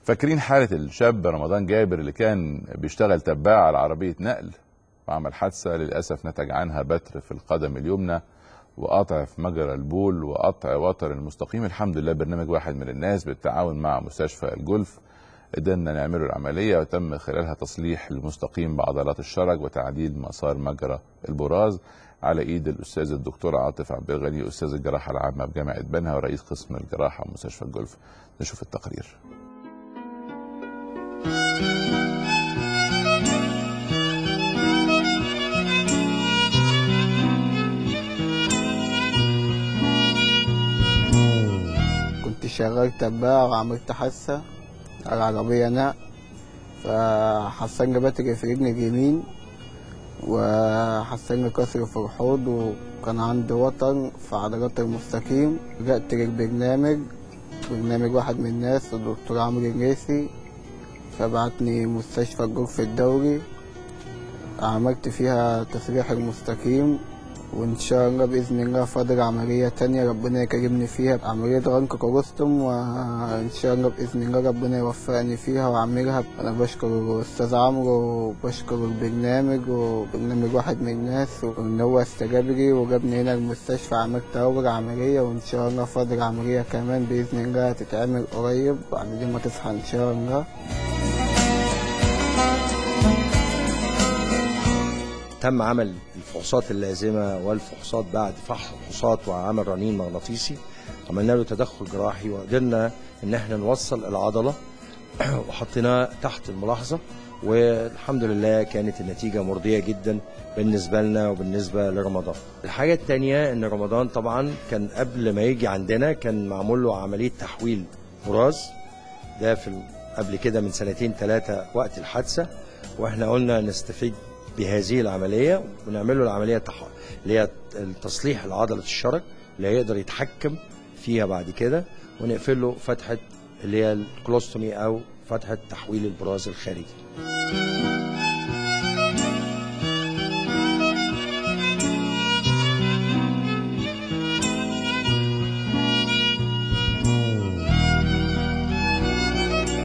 فاكرين حالة الشاب رمضان جابر اللي كان بيشتغل تباع على عربية نقل وعمل حادثة للأسف نتج عنها بتر في القدم اليمنى وقطع في مجرى البول وقطع وتر المستقيم. الحمد لله برنامج واحد من الناس بالتعاون مع مستشفى الجولف قدرنا نعمله العملية وتم خلالها تصليح المستقيم بعضلات الشرج وتعديل مسار مجرى البراز على ايد الاستاذ الدكتور عاطف عبد الغني استاذ الجراحة العامة بجامعة بنها ورئيس قسم الجراحة مستشفى الجولف. نشوف التقرير. كنت شغال تباع وعملت حادثة على عربية نقل، فحصلني بتر في رجلي اليمين وحصلني كسر في الحوض وكان عندي وتر في عضلات المستقيم. لجأت لبرنامج واحد من الناس الدكتور عمرو الريسي، فبعتني مستشفى الجولف الدولي، عملت فيها تسريح المستقيم وان شاء الله باذن الله فاضل عمليه تانية ربنا يكرمني فيها، عمليه غنك كولوستوم، وان شاء الله باذن الله ربنا يوفقني فيها واعملها. انا بشكر الاستاذ عمرو وبشكر البرنامج وبرنامج واحد من الناس وان هو استجاب لي وجابني هنا المستشفى. عملت اول عمليه وان شاء الله فاضل عمليه كمان باذن الله هتتعمل قريب بعد ما تصحى ان شاء الله. تم عمل الفحوصات اللازمه والفحوصات بعد فحوصات وعمل رنين مغناطيسي، عملنا له تدخل جراحي وقدرنا ان احنا نوصل العضله وحطيناه تحت الملاحظه، والحمد لله كانت النتيجه مرضيه جدا بالنسبه لنا وبالنسبه لرمضان. الحاجه الثانيه ان رمضان طبعا كان قبل ما يجي عندنا كان معمول له عمليه تحويل براز، ده في قبل كده من 2-3 وقت الحادثه، واحنا قلنا نستفيد بهذه العمليه ونعمل له العمليه اللي هي تصليح عضله الشرج اللي هيقدر يتحكم فيها بعد كده، ونقفل له فتحه اللي هي الكولوستومي او فتحه تحويل البراز الخارجي.